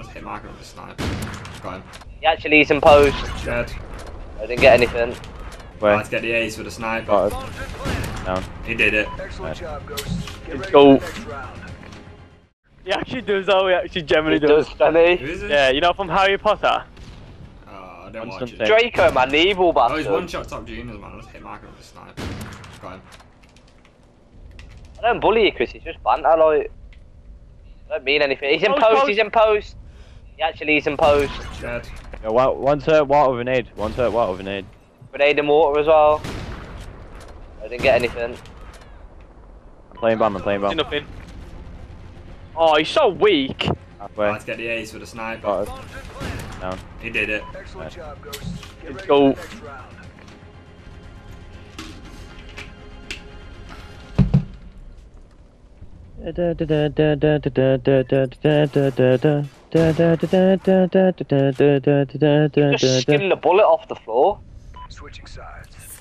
just hit marker with a sniper. Got him. He actually is in post. Dead. I didn't get anything. Where? Let's get the ace with a sniper. Got it. Down. He did it. Excellent job, Ghost. Get Let's ready go. for the next round. He actually does though, he actually generally He does, doesn't he? Who is it? Yeah, you know from Harry Potter? Oh, I don't watch Constantine. it. Draco, man, the evil Oh, bastard. he's one shot top juniors, man. Let's hit marker with a sniper. Got him. I don't bully you, Chris. It's just banter, like. I don't mean anything. He's in Post, post. post. He's in post. He actually is in post. Dead. Yeah, one's hurt water with an aid. One's hurt water with an aid. Grenade and water as well. I didn't get anything. I'm playing bomb, I'm playing bomb. Nothing. Oh, he's so weak. Halfway. Let's get the ace with a sniper. Got it. Down. He did it. Excellent job, Ghost. Get Let's ready go. for the next round. Just skin the bullet off the floor. Switching sides.